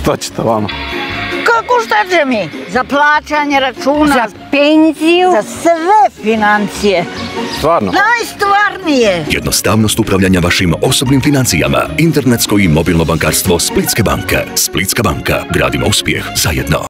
Što će to vama? Kako šta će mi? Za plaćanje računa, Za penziju? za sve financije. Stvarno? Najstvarnije. Jednostavnost upravljanja vašim osobnim financijama. Internetsko i mobilno bankarstvo Splitske banke. Splitska banka. Gradimo uspjeh zajedno.